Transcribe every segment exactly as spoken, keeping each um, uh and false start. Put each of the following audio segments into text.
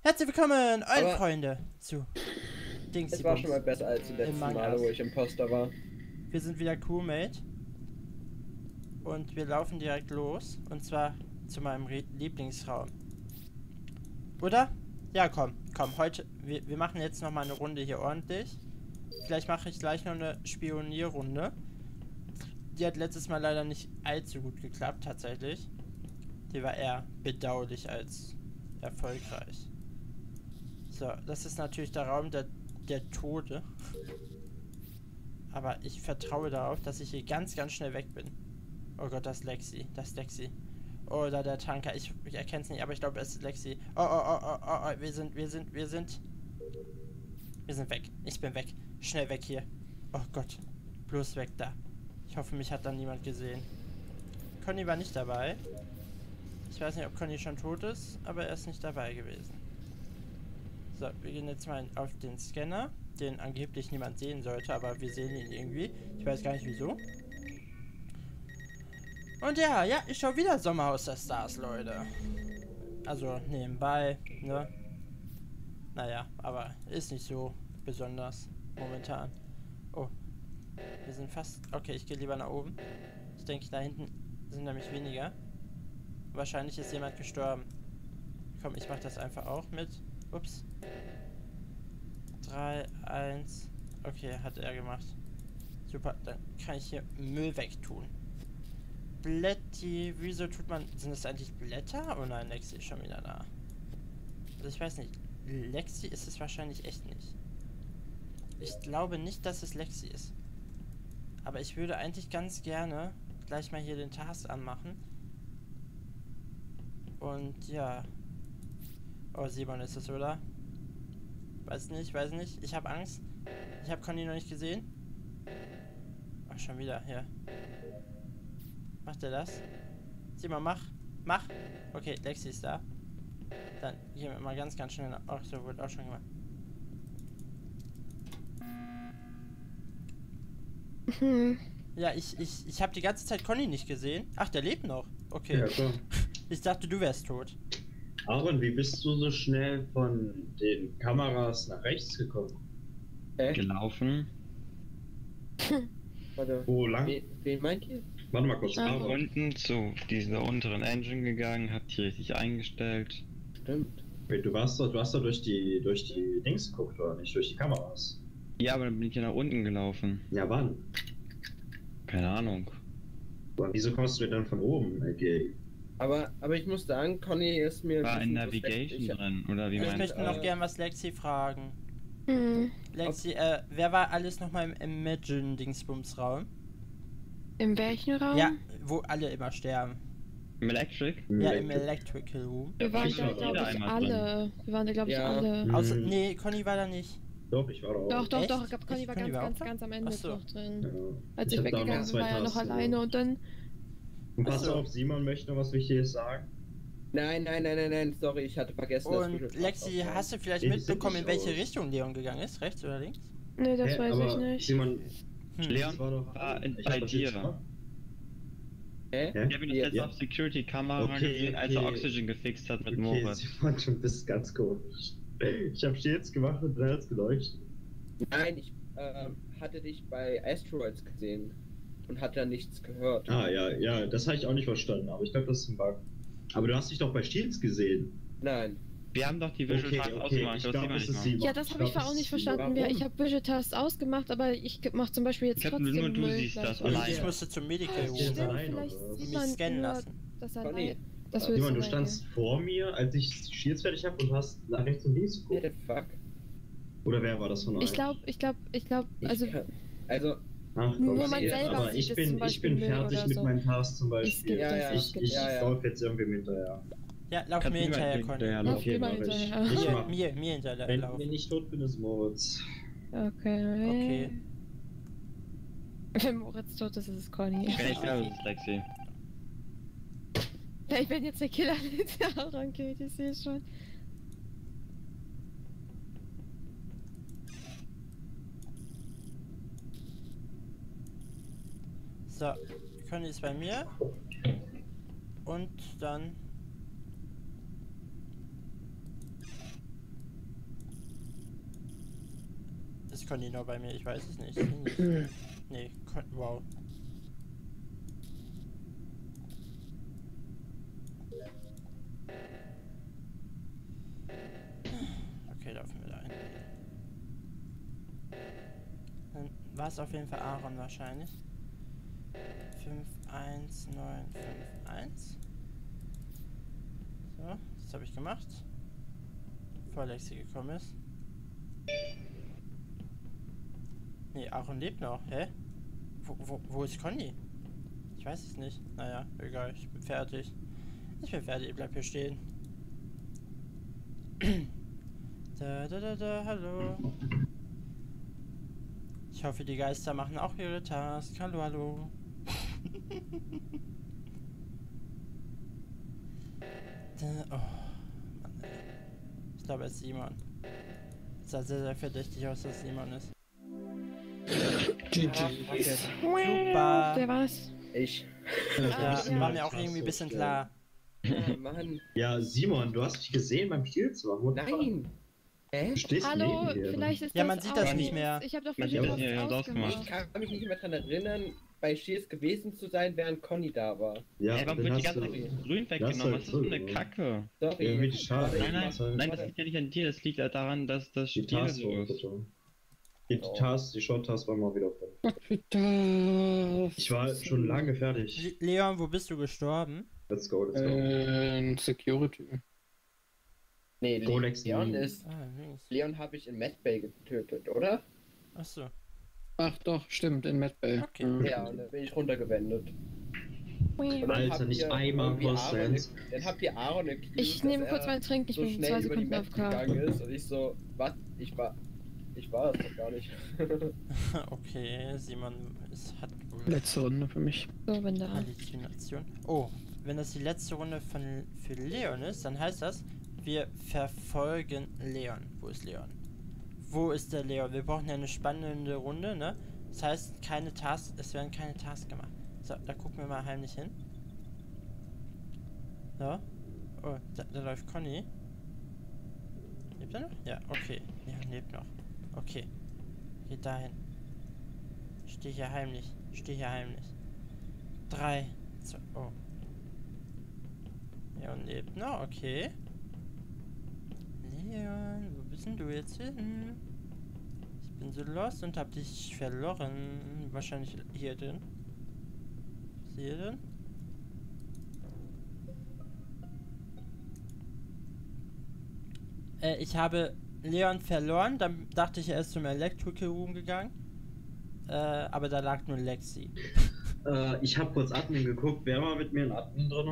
Herzlich willkommen, eure Aber Freunde, zu Dingsy Es war schon mal besser als die letzten Male, wo ich Imposter war. Wir sind wieder Crewmate. Und wir laufen direkt los. Und zwar zu meinem Re Lieblingsraum. Oder? Ja, komm, komm, heute, wir, wir machen jetzt nochmal eine Runde hier ordentlich. Vielleicht mache ich gleich noch eine Spionierrunde. Die hat letztes Mal leider nicht allzu gut geklappt, tatsächlich. Die war eher bedauerlich als erfolgreich. So, das ist natürlich der Raum der, der Tode. Aber ich vertraue darauf, dass ich hier ganz, ganz schnell weg bin. Oh Gott, das ist Lexi. Das ist Lexi. Oh, da der Tanker. Ich, ich erkenne es nicht, aber ich glaube, es ist Lexi. Oh, oh, oh, oh, oh, oh, wir sind, wir sind, wir sind... Wir sind weg. Ich bin weg. Schnell weg hier. Oh Gott. Bloß weg da. Ich hoffe, mich hat dann niemand gesehen. Conny war nicht dabei. Ich weiß nicht, ob Conny schon tot ist, aber er ist nicht dabei gewesen. So, wir gehen jetzt mal auf den Scanner, den angeblich niemand sehen sollte, aber wir sehen ihn irgendwie. Ich weiß gar nicht wieso. Und ja, ja, ich schaue wieder Sommerhaus der Stars, Leute. Also nebenbei, ne? Naja, aber ist nicht so besonders momentan. Oh, wir sind fast... Okay, ich gehe lieber nach oben. Ich denke, da hinten sind nämlich weniger. Wahrscheinlich ist jemand gestorben. Komm, ich mach das einfach auch mit. Ups. drei, eins. Okay, hat er gemacht. Super, dann kann ich hier Müll wegtun. Blätti, wieso tut man... Sind das eigentlich Blätter? Oh nein, Lexi ist schon wieder da. Also ich weiß nicht. Lexi ist es wahrscheinlich echt nicht. Ich glaube nicht, dass es Lexi ist. Aber ich würde eigentlich ganz gerne gleich mal hier den Task anmachen. Und ja. Oh, Simon ist es, oder? Weiß nicht, weiß nicht. Ich habe Angst. Ich habe Conny noch nicht gesehen. Ach, schon wieder, hier. Macht er das? Simon, mach. Mach. Okay, Lexi ist da. Dann gehen wir mal ganz, ganz schnell nach... Ach, so wird auch schon gemacht. Hm. Ja, ich, ich, ich habe die ganze Zeit Conny nicht gesehen. Ach, der lebt noch. Okay. Ja, klar. Ich dachte, du wärst tot. Aaron, wie bist du so schnell von den Kameras nach rechts gekommen? Hä? Gelaufen. Warte. Wo lang? Wen, wen meint ihr? Warte mal kurz, Ah. Aaron. Unten zu dieser unteren Engine gegangen, hab die richtig eingestellt. Stimmt. Wait, du warst doch, du hast doch durch die durch die Dings geguckt, oder nicht? Durch die Kameras. Ja, aber dann bin ich ja nach unten gelaufen. Ja, wann? Keine Ahnung. Aber wieso kommst du denn dann von oben? Okay. Aber, aber ich muss sagen, Conny ist mir... War ein in bisschen suspekt. Navigation Ich hab- drin, oder wie Ich meinst möchte du? noch äh, gern was Lexi fragen. Hm. Lexi, äh, wer war alles nochmal im Imagine-Dingsbums-Raum? In welchem Raum? Ja, wo alle immer sterben. Im Electric? Ja, im Electrical Room. Wir waren ich da, war glaube da ich, einmal alle. Wir waren da, glaube ich, Ja. alle. Hm. Außer, nee, Conny war da nicht. Doch, ich war da auch. Doch, doch, Echt? doch. Ich glaube, Conny Echt? war Conny ganz, war ganz, auch ganz am Ende Ach so. noch drin. Ja. Als Ich ich, hab weggegangen damals bin, war er noch zwei Tasten alleine gemacht. und dann... Und pass Ach so. auf, Simon möchte noch was Wichtiges sagen. Nein, nein, nein, nein, nein, sorry, ich hatte vergessen, dass Und Visual Lexi, Task aufbauen. hast du vielleicht Nee, die mitbekommen, in sind nicht welche aus. Richtung Leon gegangen ist? Rechts oder links? Nee, das Hä, weiß aber ich nicht. Simon, Hm. Leon das war doch... war in- ich hab bei das dir. jetzt gemacht. Hä? Hä? Ich habe ihn das Ja, jetzt ja. auf Security-Kamera Okay, gesehen, als er okay. Oxygen gefixt hat mit Okay, Moritz. Simon, du bist ganz komisch. Ich hab Shields gemacht und dann hat's geleuchtet. Nein, ich ähm, hatte dich bei Asteroids gesehen und hatte da nichts gehört. Ah, ja, ja, das habe ich auch nicht verstanden, aber ich glaube, das ist ein Bug. Aber du hast dich doch bei Shields gesehen. Nein. Wir haben doch die Visual Okay, Task okay, ausgemacht, ich das glaub, sieht man es nicht ist mal. Simon. Ja, das habe ich glaub, zwar auch es nicht ist Simon. verstanden. Ja, Warum? ich habe Visual Tasks ausgemacht, aber ich mache zum Beispiel jetzt Ich hab trotzdem nur du Müll siehst gleich. das Und allein. ich musste zum Medical Ja, Room. stimmt. Stimmt, allein, vielleicht oder? sieht Mich man scannen nur, lassen. dass er Conny. leid. Das Simon, willst Simon, du du standst vor mir, als ich Shields fertig habe und hast nach rechts und links What geguckt. the fuck? Oder wer war das von euch? Ich glaube, ich glaube, ich glaube, Ich also kann, also, Ach, nur Gott, man nee, selber aber sieht ich es bin, zum ich Beispiel bin Müll fertig oder mit so. meinen Tasks zum Ich Beispiel. skippe Ja, das, ja, ich Ich, skippe ich ja, das. ja. laufe jetzt irgendwie hinterher. Ja, lauf Kannst mir du mir hinterher, nicht Conny. hinterher Lauf laufen? mir mal mach ich. hinterher. Ich Mir, mach. mir, mir hinterher Wenn, laufen. wenn ich tot bin, ist Moritz. Okay. Okay. Wenn Moritz tot ist, ist es Conny. Wenn ich glaube, das ist Lexi. Ja, ich bin jetzt der Killer, der Aaron killt, ich sehe schon. So, Conny ist bei mir. Und dann ist Conny noch bei mir? Ich weiß es nicht. Nee, Con wow. Okay, laufen wir da ein. Dann war es auf jeden Fall Aaron wahrscheinlich. fünf eins neun fünf eins. So, das habe ich gemacht. Bevor Lexi gekommen ist. Nee, Aaron lebt noch, hä? Wo, wo, wo ist Conny? Ich weiß es nicht. Naja, egal, ich bin fertig. Ich bin fertig, ich bleib hier stehen. Da, da, da, da, hallo. Ich hoffe, die Geister machen auch ihre Task. Hallo, hallo. da, oh, Mann, ey. Ich glaube, es ist Simon. Es sah sehr, sehr verdächtig aus, dass Simon ist. G G. Super. Wer war's? Ich. Ja, ja. war mir auch irgendwie ein bisschen klar. Oh, Mann. Ja, Simon, du hast mich gesehen beim Spielzimmer. What the fuck? Nein. Hä? Du stehst Hallo, neben mir. vielleicht ist Ja, das man sieht das aus. nicht mehr. Ich habe doch Man vorhin sieht das kurz nicht, ja, ausgemacht. Ich kann mich nicht mehr daran erinnern, bei Shields gewesen zu sein, während Conny da war. Ja, Ey, warum dann wird die hast ganze du... Zeit grün das weggenommen? halt Was ist denn eine so, Kacke? Sorry. Ja, wie die Schale. Nein, nein, Warte, nein, das liegt ja nicht an dir, das liegt ja daran, dass das Die Spiel Task so war ist. bitte. Die Oh. Task, die Short-Task war mal wieder voll. Was bitte? Ich war schon lange fertig. Le Leon, wo bist du gestorben? Let's go, let's go. Äh, Security. Nee, Go, Le Lexi. Leon ist. Ah, links. Leon habe ich in Medbay getötet, oder? Achso. Ach doch, stimmt, in Medbay. Okay. Ja. Ja, und dann bin ich runtergewendet. Und dann Alter, habt nicht ihr einmal irgendwie Aaron- Prozent. Dann habt ihr Aaron accused, Ich dass nehme er kurz meinen Trink, ich so bin zwei schnell über die Sekunden auf Map K. gegangen ist und ich so, was? Ich war. Ich war es doch gar nicht. Okay, Simon ist, hat wohl Letzte Runde für mich. So, bin da. Halluzination. Oh, wenn das die letzte Runde von für Leon ist, dann heißt das, wir verfolgen Leon. Wo ist Leon? Wo ist der Leon? Wir brauchen ja eine spannende Runde, ne? Das heißt, keine Tasks, es werden keine Tasks gemacht. So, da gucken wir mal heimlich hin. So. Oh, da, da läuft Conny. Lebt er noch? Ja, okay. Leon lebt noch. Okay. Geht dahin. Steh hier heimlich. Steh hier heimlich. Drei. Zwei. Oh. Leon lebt noch, okay. Leon, wo bist denn du jetzt hin? Ich bin so lost und hab dich verloren. Wahrscheinlich hier drin. Ist hier drin? Äh, ich habe Leon verloren, dann dachte ich, er ist zum Electrical Room gegangen. Äh, aber da lag nur Lexi. Äh, ich hab kurz Admin geguckt. Wer war mit mir in Admin drin?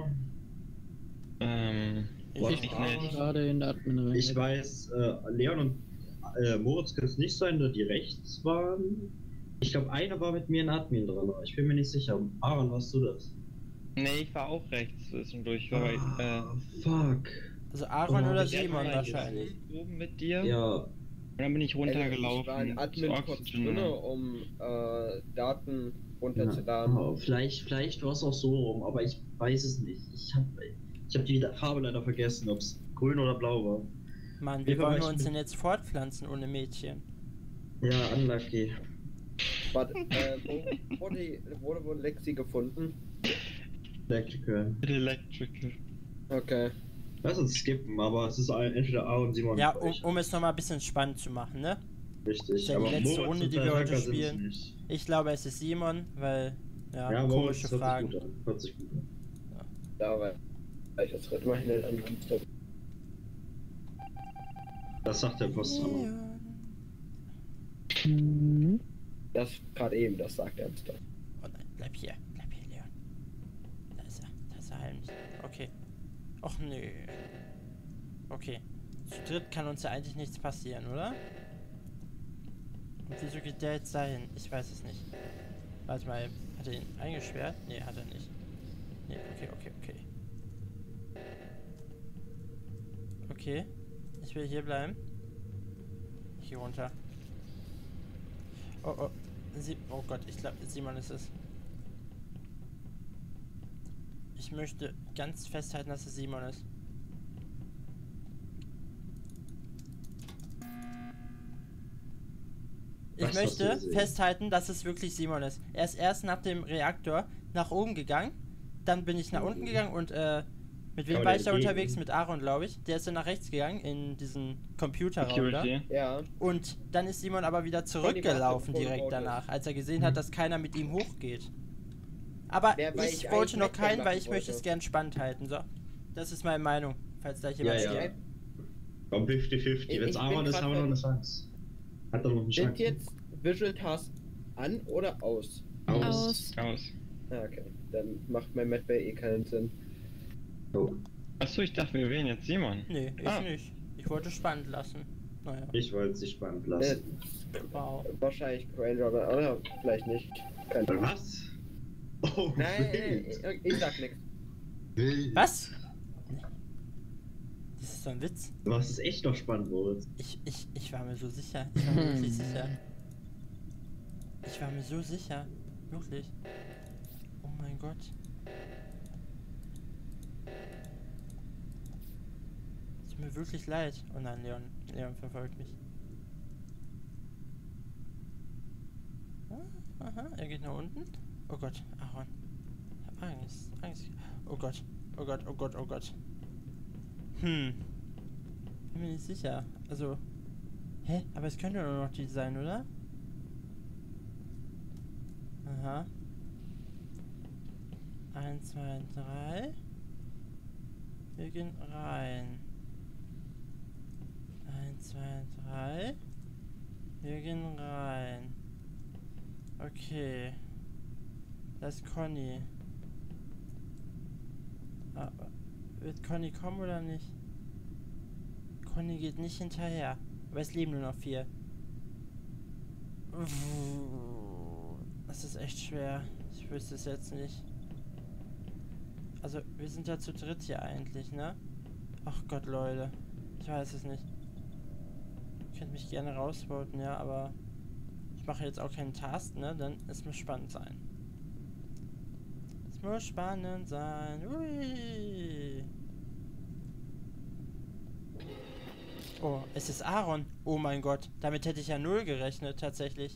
Ähm, Ich, What? ich nicht. Gerade in der Admin rein. Ich weiß, äh, Leon und äh, Moritz können es nicht sein, da die rechts waren. Ich glaube, einer war mit mir in Admin drin, aber ich bin mir nicht sicher. Aaron, warst du das? Nee, ich war auch rechts zwischendurch. Ich war bei, äh, Ah, fuck. Also Aaron Oh, oder das der Simon war wahrscheinlich. oben mit dir. Ja, Und dann bin ich Ich war runtergelaufen. in Admin zu kurz Oxygen. drin, um äh, Daten ja. runterzuladen. Oh, vielleicht, vielleicht war es auch so rum, aber ich weiß es nicht. Ich habe ich hab die Farbe leider vergessen, ob es grün oder blau war. Mann, Wie wie war wollen ich wir uns mit- denn jetzt fortpflanzen ohne Mädchen? Ja, unlucky. Warte, äh, wo wurde, wurde wohl Lexi gefunden? Electrical. Electrical. Okay. Lass uns skippen, aber es ist ein- entweder A und Simon. Ja, für um, euch. um es nochmal ein bisschen spannend zu machen, ne? Richtig, ist ja die aber letzte Moritz Runde, und die wir Tanaka heute sind's spielen. nicht. Ich glaube, es ist Simon, weil, ja, Ja, Moritz komische hört sich Fragen. gut an. Hört sich gut an. Da war ich das Ritt mal schnell an. Das sagt der Post. Leon. Mhm. Das gerade eben, das sagt er uns doch. Oh nein, bleib hier, bleib hier, Leon. Da ist er, da ist er heimlich. Okay. Och nö. Okay. Zu dritt kann uns ja eigentlich nichts passieren, oder? Und wieso geht der jetzt dahin? Ich weiß es nicht. Warte mal, hat er ihn eingesperrt? Nee, hat er nicht. Nee, okay, okay, okay. Okay. Ich will hier bleiben. Hier runter. Oh, oh. Sie oh Gott, ich glaube, Simon ist es. Ich möchte ganz festhalten, dass es Simon ist. Ich Was hast du möchte gesehen? festhalten, dass es wirklich Simon ist. Er ist erst nach dem Reaktor nach oben gegangen, dann bin ich nach unten gegangen und äh, mit wem Aber war der ich da Gegend- unterwegs? Mit Aaron, glaube ich. Der ist dann nach rechts gegangen in diesen Computerraum da. Security. Ja, Und dann ist Simon aber wieder zurückgelaufen direkt danach, als er gesehen hat, dass keiner mit ihm hochgeht. Aber Wer war ich ich wollte eigentlich noch keinen, wegmachen weil ich möchte wollte. es gern spannend halten. So, das ist meine Meinung, falls da jemand Ja, ja. steht. Komm, fünfzig fünfzig. Ich- Wenn es ich bin Aaron ist, grad haben wir noch bei- eine Chance. Hat er noch eine Sind Chance? jetzt Visual Tasks an oder aus? Aus. Aus. Ah, okay. Dann macht mein Mad Bay eh keinen Sinn. Oh, Achso, ich dachte, wir wählen jetzt Simon. Nee, ich Ah. nicht. Ich wollte spannend lassen. Naja, ich wollte es sich spannend Äh, lassen. wow. wahrscheinlich Ranger, aber oder vielleicht nicht. Keine Ahnung. Was? Oh, Nein, wild. äh, ich sag nichts. Wild. Was? Das ist so ein Witz. Du hast es echt noch spannend, Moritz. Ich, ich, ich war mir so sicher. Ich war mir wirklich sicher. Ich war mir so sicher. Wirklich. Oh mein Gott. Es tut mir wirklich leid. Oh nein, Leon. Leon verfolgt mich. Ah, aha, er geht nach unten. Oh Gott, Aaron. Ich hab Angst. Angst. Oh Gott. Oh Gott, oh Gott, oh Gott. Hm. Bin mir nicht sicher. Also. Hä? Aber es könnte nur noch die sein, oder? Aha. Eins, zwei, drei. Wir gehen rein. Eins, zwei, drei. Wir gehen rein. Okay. Das ist Conny. Ah, wird Conny kommen oder nicht? Conny geht nicht hinterher. Aber es leben nur noch vier. Das ist echt schwer. Ich wüsste es jetzt nicht. Also, wir sind ja zu dritt hier eigentlich, ne? Ach Gott, Leute. Ich weiß es nicht. Ich könnte mich gerne rausvoten, ja, aber ich mache jetzt auch keinen Task, ne? Dann es muss spannend sein. Es muss spannend sein. Ui. Oh, es ist Aaron. Oh mein Gott. Damit hätte ich ja null gerechnet, tatsächlich.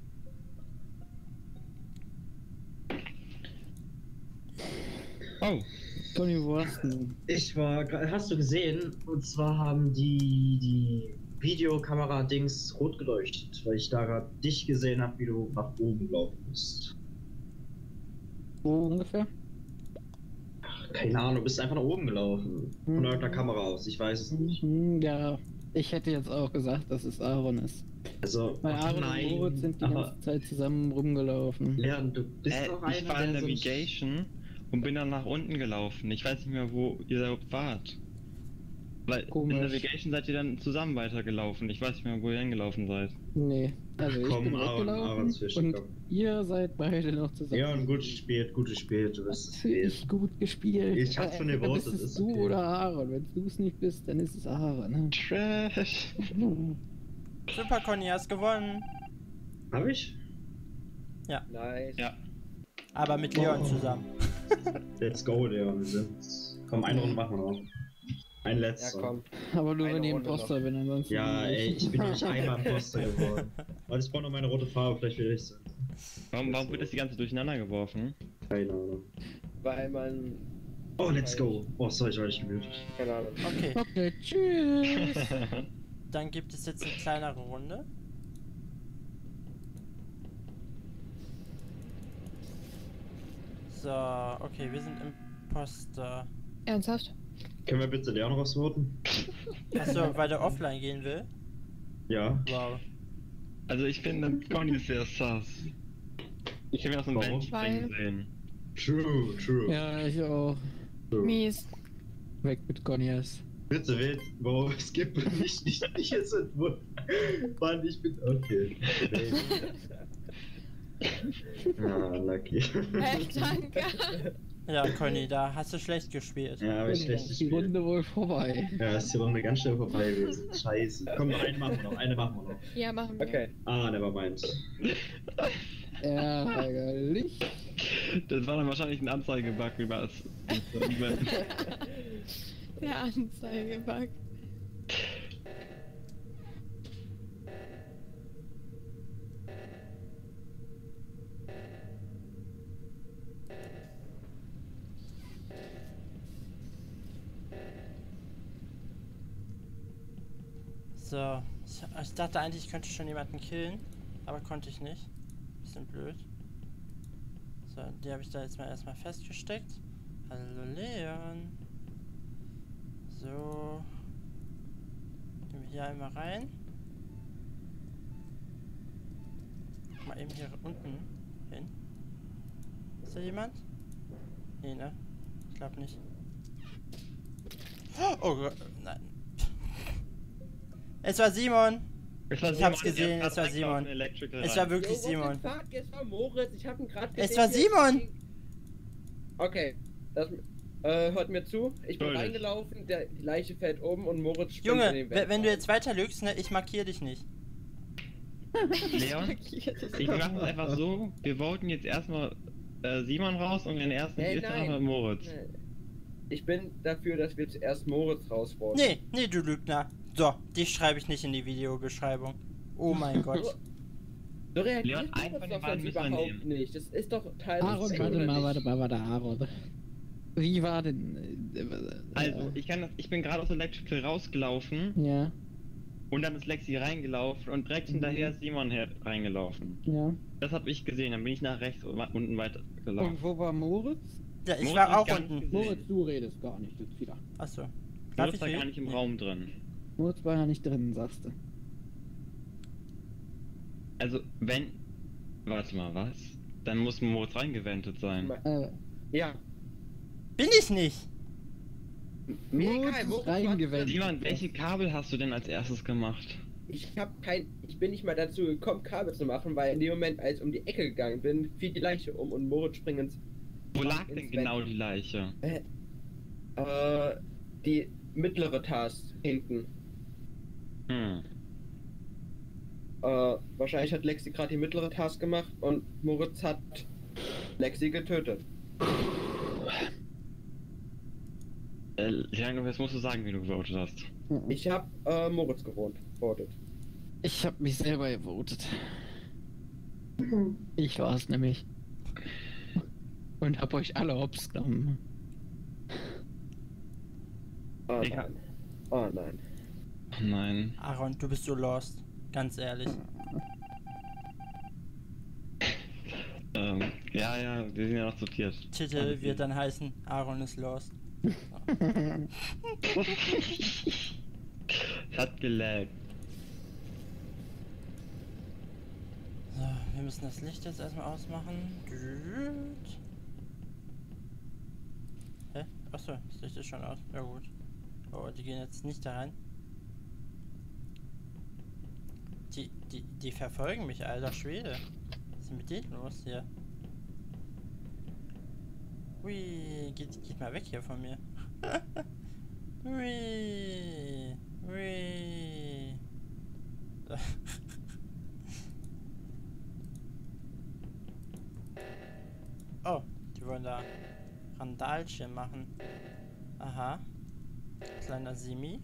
Oh, Tony, wo warst du? Ich war, gra- hast du gesehen? Und zwar haben die, die Videokamera-Dings rot geleuchtet, weil ich da gerade dich gesehen habe, wie du nach oben gelaufen bist. Wo ungefähr? Keine Ahnung, du bist einfach nach oben gelaufen. Von Mhm. irgendeiner Kamera aus, ich weiß es nicht. Mhm, ja, ich hätte jetzt auch gesagt, dass es Aaron ist. Also, Weil ach Aaron nein, und Moritz sind die aber ganze Zeit zusammen rumgelaufen. Leon, du bist äh, doch ich einer, war in der so ein- Navigation und bin dann nach unten gelaufen. Ich weiß nicht mehr, wo ihr überhaupt wart. Weil Komisch. in Navigation seid ihr dann zusammen weitergelaufen. Ich weiß nicht mehr, wo ihr hingelaufen seid. Nee, also ich Komm, bin Aaron, weggelaufen Aaron zwischen, und komm. ihr seid beide noch zusammen. Leon, gut gespielt, gut gespielt, du bist es Natürlich gut gespielt. Ich hab's von dir Dann behauptet, ist es ist du okay. oder Aaron. Wenn du es nicht bist, dann ist es Aaron. Ne? Trash. Super, Conny, hast gewonnen. Hab ich? Nice. Ja. Aber mit Leon zusammen. Let's go, Leon. Wir sind. Komm, eine Runde machen wir noch. Ein Ja, letzter. komm. Aber nur Eine wenn ich Runde Imposter bin, ansonsten. Ja, ey, ich bin noch nicht einmal Imposter geworden. Weil ich brauche noch meine rote Farbe, vielleicht will ich sein. Warum, warum wird das die ganze durcheinander geworfen? Keine Ahnung. Weil man. Oh, let's go. Oh, sorry, ich war nicht gemutet. Keine Ahnung. Okay, Okay, tschüss. dann gibt es jetzt eine kleinere Runde. So, okay, wir sind Imposter. Ernsthaft? Können wir bitte Leon rausvoten? Achso, weil der offline gehen will? Ja. Wow. Also ich finde Conny sehr sass. Ich habe ja auch so einen Warum? Bench springen sehen. True, true. Ja, ich auch. true. Mies. Weg mit Conyas. Bitte wählt, wow, es gibt mich nicht, nicht jetzt entwurf. Mann, ich bin. Okay. Ja, lucky. Hey, danke. Ja, Conny, da hast du schlecht gespielt. Ja, aber ich Dann schlecht ist die gespielt. Runde wohl vorbei. Ja, ist die Runde ganz schnell vorbei gewesen. Scheiße. Komm, noch eine machen wir noch, eine machen wir noch. Ja, machen wir. Okay. Ah, nevermind. Ärgerlich. Das war dann wahrscheinlich ein Anzeigebug über das. Der So. Ich, ich dachte eigentlich, ich könnte schon jemanden killen. Aber konnte ich nicht. Bisschen blöd. So, die habe ich da jetzt mal erstmal festgesteckt. Hallo Leon. So. Gehen wir hier einmal rein. Mal eben hier unten hin. Ist da jemand? Nee, ne? Ich glaube nicht. Oh Gott, nein. Es war Simon. Es war Ich hab's Simon, gesehen, der es war direkt Simon. auf den Electrical Es rein. war wirklich Yo, what Simon. the fuck? Es war Moritz. Ich hab ihn gerade Es war Simon! Okay, das, äh, hört mir zu. Ich bin Natürlich. reingelaufen, der, die Leiche fällt oben und Moritz springt Junge, in den we- wenn du rein. jetzt weiter lügst, ne, ich markiere dich nicht. Leon, ich mache es einfach so, wir voten jetzt erstmal äh, Simon raus und den ersten Hey, ist dann nein. mit Moritz. Ich bin dafür, dass wir zuerst Moritz rausworfen. Nee, nee, du Lügner. So, dich schreibe ich nicht in die Videobeschreibung. Oh mein Gott. So reagiert Leon, einen Moritz von den doch beiden sonst müssen wir überhaupt nehmen. nicht. Das ist doch Teil Aaron, des warte oder mal, nicht? warte mal, warte, Aaron. Wie war denn. Äh, äh, Also, ich kann das, ich bin gerade aus dem Electrical rausgelaufen Ja, und dann ist Lexi reingelaufen und direkt Mhm. hinterher ist Simon her reingelaufen. ja. Das habe ich gesehen, dann bin ich nach rechts und wa- unten weiter Und gelaufen. wo war Moritz? Ja, ich Moritz war hab auch gar nicht unten. gesehen. Moritz, du redest gar nicht jetzt wieder. Achso. Darf Moritz ich war gar reden? nicht im Nee. Raum drin. Moritz war ja nicht drin, sagst du. Also, wenn... Warte mal, was? Dann muss Moritz reingewendet sein. Äh, Ja. Bin ich nicht. Mir Moritz egal, ist Moritz reingewendet. Simon, welche Kabel hast du denn als erstes gemacht? Ich hab kein. Ich bin nicht mal dazu gekommen, Kabel zu machen, weil in dem Moment, als ich um die Ecke gegangen bin, fiel die Leiche um und Moritz springt ins. Wo lag ins denn Bett. genau die Leiche? Äh, äh, die mittlere Task hinten. Hm. Äh, wahrscheinlich hat Lexi gerade die mittlere Task gemacht und Moritz hat Lexi getötet. Äh, Leon, jetzt musst du sagen, wie du gewotet hast. Ich hab äh, Moritz gewohnt. Votet. Ich hab mich selber gewotet. Ich war's nämlich. Und hab euch alle hops genommen. Oh Ich hab- nein. Oh nein. Oh nein. Aaron, du bist so lost. Ganz ehrlich. Ähm, ja, ja, wir sind ja noch zu viert. Titel wird dann heißen, Aaron ist lost. Hat gelaggt. So, wir müssen das Licht jetzt erstmal ausmachen. Düt. Hä? Achso, das Licht ist schon aus. Ja gut. Oh, die gehen jetzt nicht da rein. Die, die, die verfolgen mich, alter Schwede. Was ist denn mit denen los hier? Hui, geht, geht mal weg hier von mir. Hui, hui. Oh, die wollen da Randalchen machen. Aha. Kleiner Simi.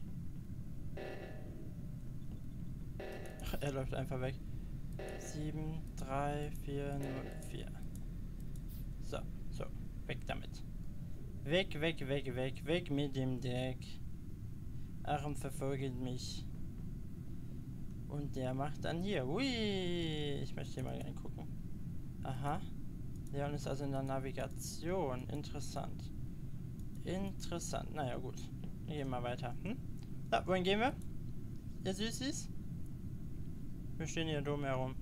Ach, er läuft einfach weg. sieben, drei, vier, null, vier. So, so. Weg damit. Weg, weg, weg, weg, weg mit dem Deck. Aaron verfolgt mich. Und der macht dann hier. Ui, ich möchte hier mal reingucken. Aha. Leon ist also in der Navigation. Interessant. Interessant. Naja, gut. Wir gehen mal weiter. Hm? Ja, wohin gehen wir? Ihr Süßis? Wir stehen hier dumm herum.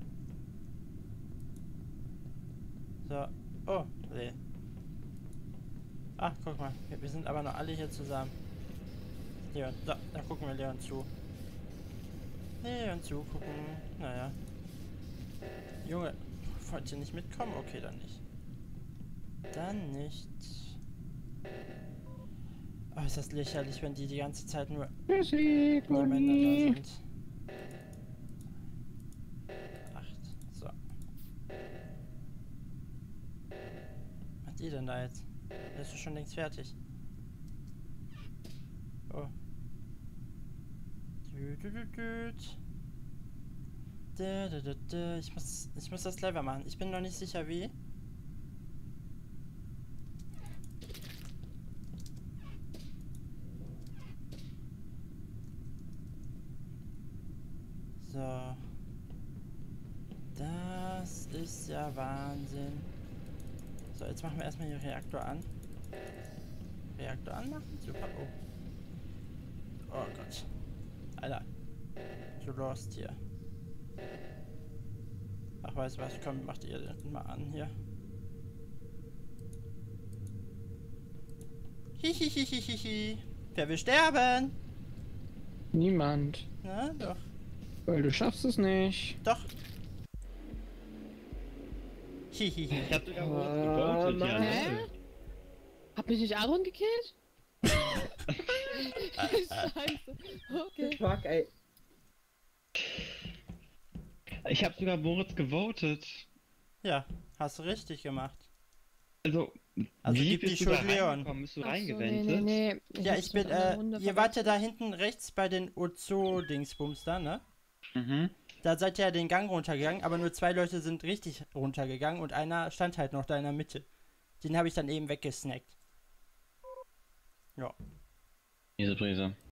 So. Oh, nee. Ah, guck mal. Wir, wir sind aber noch alle hier zusammen. Leon. So, da gucken wir Leon zu. Leon zugucken. Naja. Junge, wollt ihr nicht mitkommen? Okay, dann nicht. Dann nicht. Oh, ist das lächerlich, wenn die die ganze Zeit nur Tschüssi, nebeneinander Conny. sind. Acht. So. Was macht ihr denn da jetzt? Der ist doch schon längst fertig. Oh. Dü, dü, dü, düt. Dä, dä, dä, dä. Ich muss, ich muss das clever machen. Ich bin noch nicht sicher wie. So. Das ist ja Wahnsinn. So, jetzt machen wir erstmal den Reaktor an. Reaktor anmachen? Super. Oh. Oh Gott. Alter. Du lost hier. Ach, weißt du was? Komm, macht ihr den mal an hier. Hihihihihihi. Wer will sterben? Niemand. Na, doch. Weil du schaffst es nicht. Doch. Hihihi. Ich hab sogar Oh, Moritz gewotet, ja. Mann. Hä? Ne? Hab mich nicht Aaron gekillt? Scheiße. Okay. Fuck, ey. Ich hab sogar Moritz gewotet. Ja, hast du richtig gemacht. Also, Also wie gib die bist du Schuld da Leon. reingekommen? Bist du Ach so, nee, reingewendet? nee, nee. Ja, hab's ich bin, mit einer äh, Runde ihr wart ja da verwechselt. hinten rechts bei den Ozo-Dingsbums da, ne? Mhm. Da seid ihr ja den Gang runtergegangen, aber nur zwei Leute sind richtig runtergegangen und einer stand halt noch da in der Mitte. Den habe ich dann eben weggesnackt. Ja. Diese Brise.